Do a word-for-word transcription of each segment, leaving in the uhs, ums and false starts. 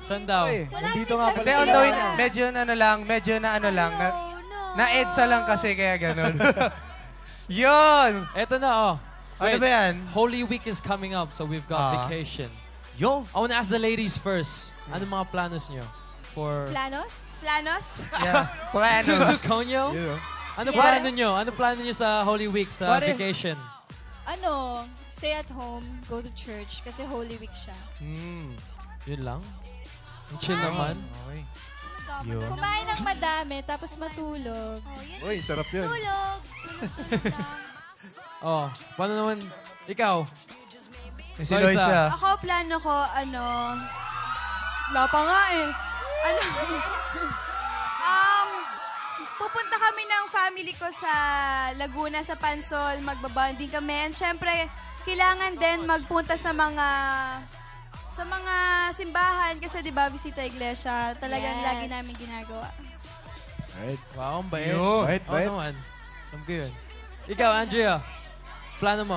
Saan daw? Uy, Sa nandito langit, nga sa pala. Hindi, sila. although medyo na ano lang, medyo na ano lang, na, No, no. na-edsa lang kasi kaya ganun. Yun! Eto na, oh. Ano ba yan? Holy Week is coming up, so we've got Ah. vacation. Yo! I wanna ask the ladies first. Ano mga planos nyo? For... Planos? Planos? Yeah. To, to Planos. Conyo? Yun, oh. Ano Yeah. plano nyo? Ano plano nyo sa Holy Week, sa What if- vacation? Ano, stay at home, go to church, kasi Holy Week siya. Mm. Yun lang? Ang chill Kumain. naman. Okay. Yun. Kumain ng madami, tapos matulog. Oh, yun. Uy, sarap yun. Tulog. Tulog-tulog lang. Oh, paano naman? Ikaw? Si Loisa. Ako, plano ko, ano... Wala pa nga eh. Ano? um, pupunta kami ng family ko sa Laguna, sa Pansol. Magbabanding kami. And syempre, kailangan din magpunta sa mga... sa mga simbahan. Kasi di ba, bisita iglesia. Talagang Yes. lagi namin ginagawa. Right. Wow, ang bait. Yun. Bait, Oo bait. naman. Alam ko yun. Ikaw, Andrea. Plano mo?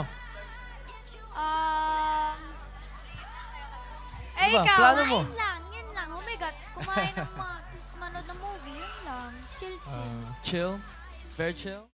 Um, Eh, Ano ba? ikaw? Plano mo? Kumain lang. Yun lang. Oh my God. Kumain ng mga... Tapos manood ng movie. Yun lang. Chill, chill. Chill? Very chill?